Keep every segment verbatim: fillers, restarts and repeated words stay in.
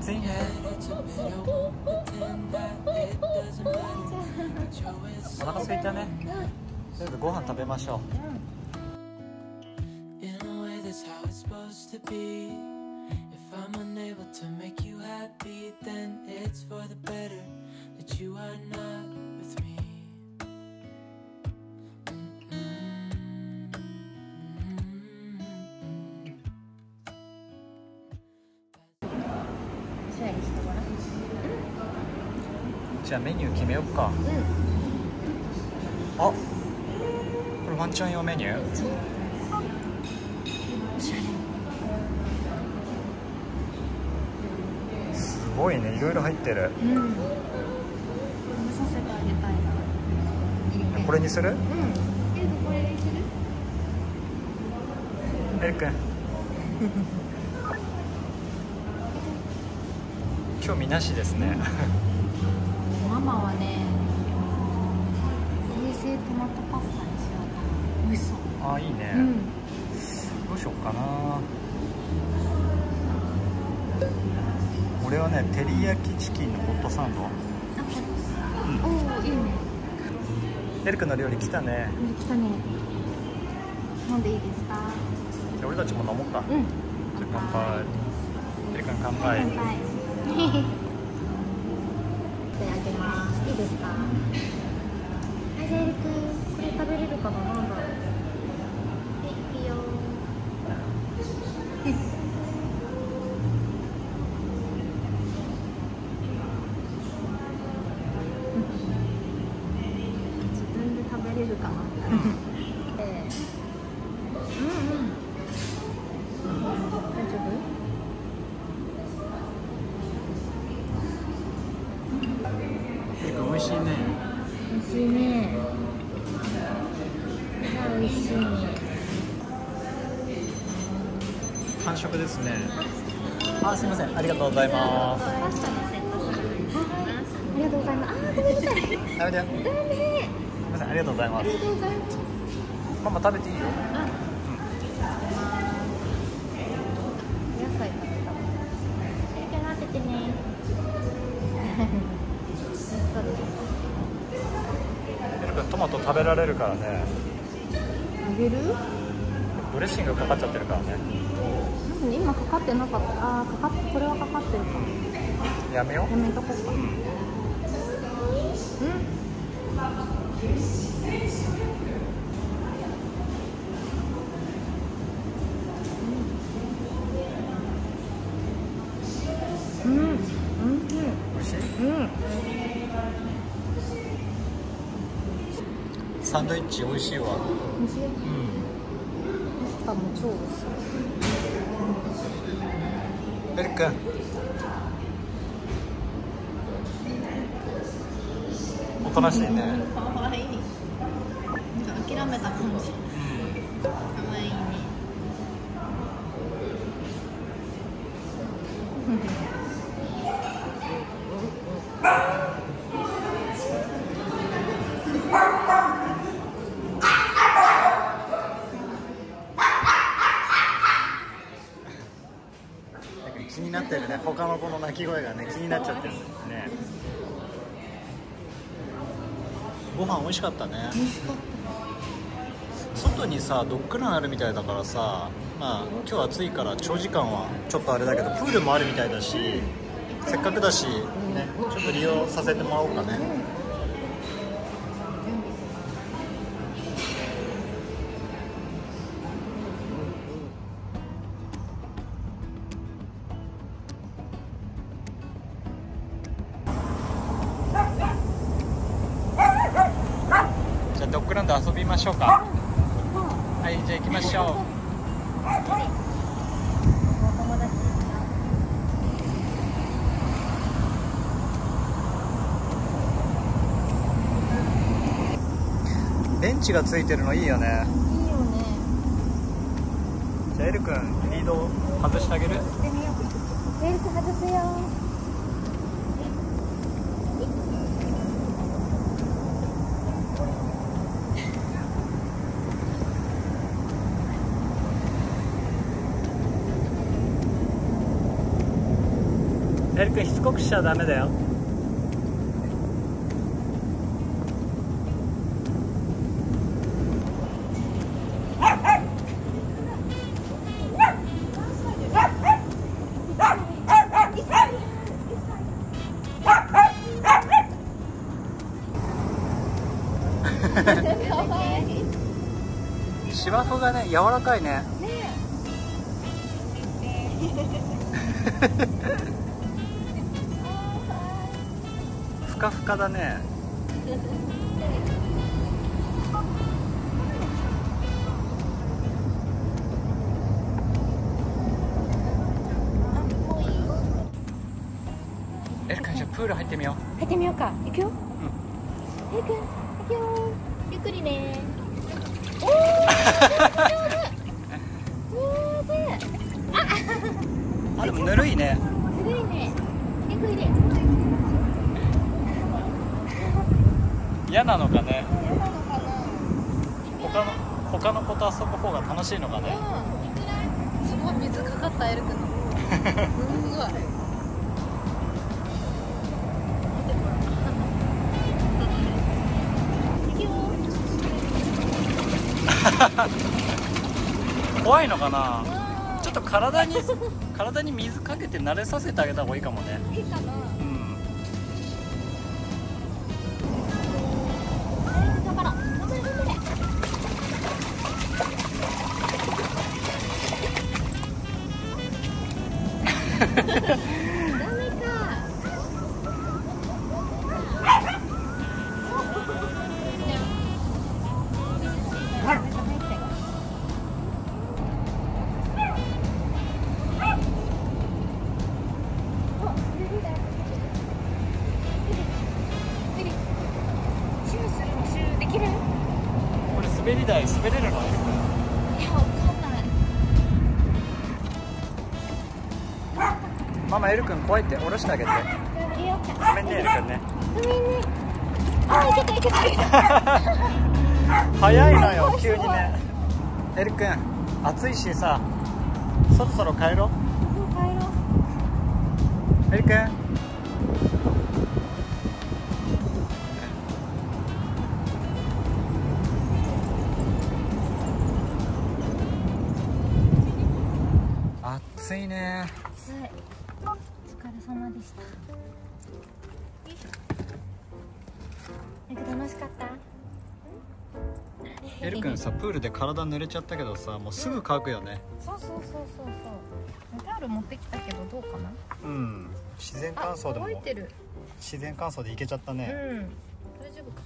暑いね。お腹空いたね。とりあえずご飯食べましょう。じゃあメニュー決めようか。うん、あ、これワンちゃん用メニュー。すごいね、いろいろ入ってる。うん、食べさせてあげたいな。これにする？うん、エル君これにする？エル君興味なしですね。 ママはね、冷製トマトパスタにしようかな。美味しそう。 あ、いいね。うん、どうしようかな。俺はね、照り焼きチキンのホットサンド。あ、うん、おお、いいね。エル君の料理来たね。 来たね。飲んでいいですか？ じゃあ俺たちも飲もうか。うん。じゃあ乾杯。エル君乾杯。乾杯。あげます。いいですか？はい、じゃあエリ君、これ食べれるかな。なんだろう。はい、いいよ。自分で食べれるかな。えー、うんうん。大丈夫？ 美味しいね。 美味しいね。美味しい。 完食ですね。あ、すみません。ありがとうございます。 ありがとうございます。あ、ごめんなさい。 食べて。ダメ。すみません。ありがとうございます。ママ食べていいよ。うん。 野菜食べた。食べてね。 エル君トマト食べられるからね。 あげる？ ドレッシングかかっちゃってるからね。 今かかってなかった。ああ、かかっ、これはかかってるかも。 やめよう。 やめとこうか。うん。うん。うん。うん。美味しい？ うん。 サンドイッチ美味しいわ。 美味しい？うん。パスタも超美味しい。 エル君。おとなしいね。 かわいい。諦めた感じ。かわいいね。 気になってるね。他の子の鳴き声がね、気になっちゃってるんですね。ご飯美味しかったね。 美味しかった。 外にさ、ドッグランあるみたいだからさ、まあ今日暑いから長時間はちょっとあれだけど、プールもあるみたいだし、せっかくだしね、ちょっと利用させてもらおうかね。じゃあドッグランド遊びましょうか。はい、じゃあ行きましょう。ベンチがついてるのいいよね。 いいよね。 じゃあエル君、リード外してあげる？ してみよう。エル君外すよ。 エエル君しつこくしちゃダメだよ。芝生がね柔らかいね。ふかふかだね。エル君じゃあプール入ってみよう。 入ってみようか。行くよ。エル君行くよ。ゆっくりね。おお上手。上手。 あでもぬるいね。 ぬるいね。ゆっくりで。 嫌なのかね。 嫌なのかな。 他の他の子と遊ぶ方が楽しいのかね。 うん。すごい水かかったエル君の。すごい。 怖いのかな。ちょっと体に体に水かけて慣れさせてあげた方がいいかもね。 いいかな。 うん。 頑張ろう。頑張れ頑張れ。ダメか。 これ滑り台滑れるの？ いや、わかんない。 ママエル君怖いって下ろしてあげて。ごめんねエル君ね。 ごめんね。あ、いけたいけたいけた。 早いのよ急にね。エル君暑いしさ、そろそろ帰ろう。 そう帰ろう。 エル君。暑いね。 暑い。お疲れ様でした。なんか楽しかった？ エル君さ、プールで体濡れちゃったけどさ、もうすぐ乾くよね。 そうそうそうそうそう。タオル持ってきたけどどうかな？ うん。自然乾燥でも乾いてる。 自然乾燥でいけちゃったね。 うん。大丈夫か。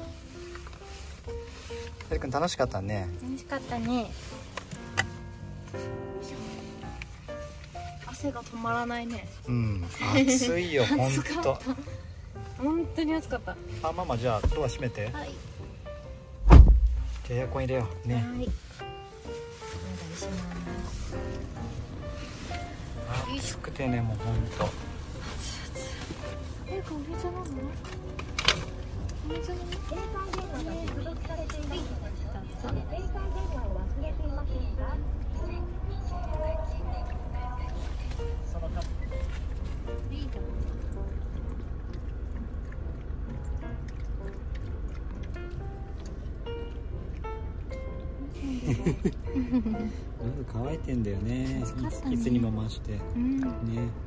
エル君楽しかったね。 楽しかったね。汗が止まらないね。 うん。暑いよ本当。 本当に暑かった。 あ、ママじゃあドア閉めて。 はい。 じゃあエアコン入れようね。 はい。お願いします。 暑くてねもう本当。 え、これお水なの？お水なの？携帯電話が接続されています。携帯電話を忘れていませんか？ そのカップ。 いいじゃん。 喉乾いてんだよね。いつにも増して、うん、ね。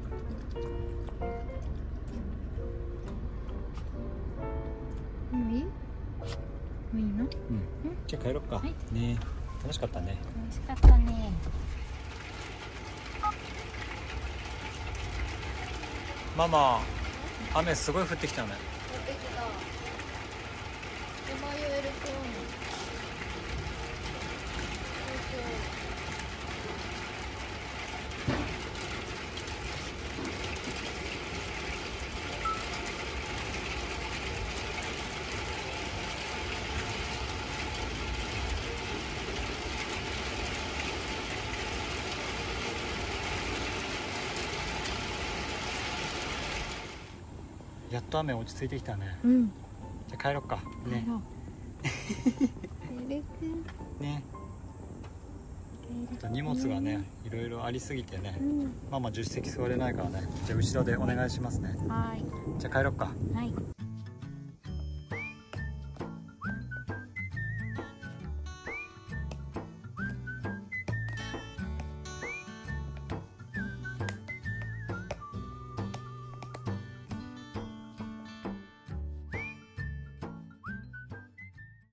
もういい？もういいの？うん。 じゃあ帰ろっか。はい、ね。楽しかったね。 楽しかったね。 ママ、雨すごい降ってきたね。 降ってきた。山よエル君。 やっと雨落ち着いてきたね。 うん。 じゃあ帰ろっか。ね。 エル君。 ね。 ちょっと荷物がねいろいろありすぎてね、 うん、 ママ助手席座れないからね。じゃあ後ろでお願いしますね。 はい。 じゃあ帰ろっか。 はい。